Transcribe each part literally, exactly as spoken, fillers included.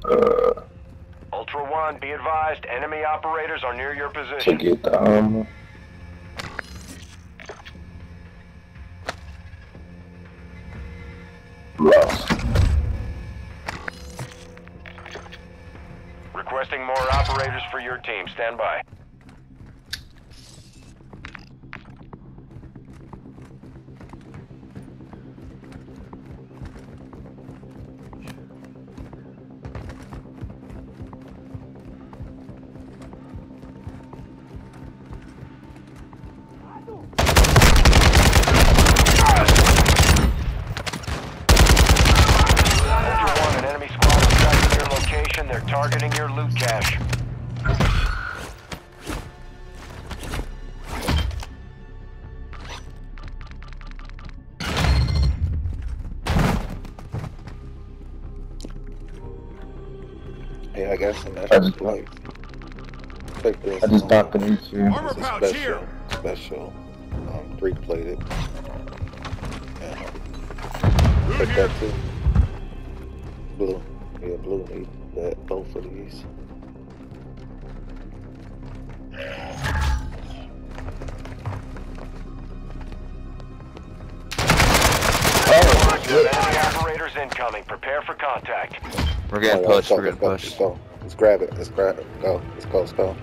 Uh, Ultra One, be advised, enemy operators are near your position. to get the armor. Lost. Requesting more operators for your team. Stand by. They're targeting your loot cache. Hey, I got some extra life. Take this. I just knocked an E two. Armor It's a pouch special, here. special, um, three plated. Yeah. Blue Take here. that too. Blue. Yeah, blue needs that, both of these. Oh, enemy operators incoming. Prepare for contact. We're getting Oh, yeah, pushed, let's go, we're let's getting go, pushed. Let's go. Let's grab it. Let's grab it. Go. Let's go. Let's go.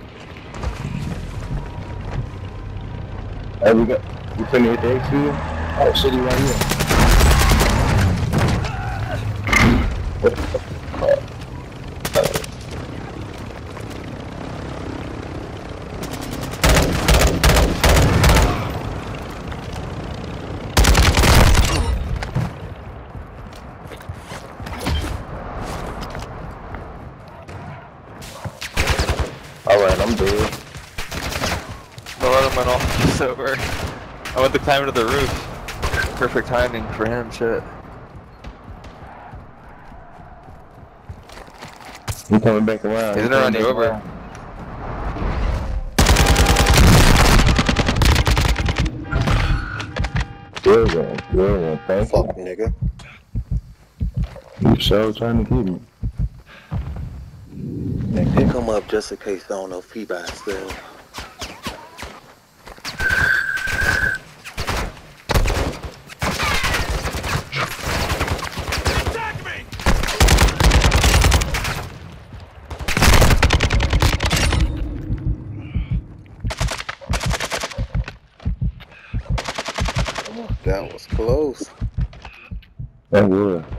Hey, we got. You send me a day too? Oh, shit, he right here. What the fuck? Alright, I'm dead. The other went off. It's over. I went to climb into the roof. Perfect timing for him, shit. He coming back around. He's gonna run you over. Good one, good one, thank Fuck, nigga. you. You sure trying to get me. And pick him up just in case I don't know if he by himself. Attack me! That was close. That would.